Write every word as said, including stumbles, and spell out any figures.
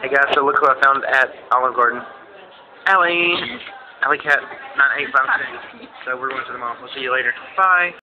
Hey guys, so look who I found at Olive Garden. Allie! Alleycat nine eight five six. So we're going to the mall. We'll see you later. Bye!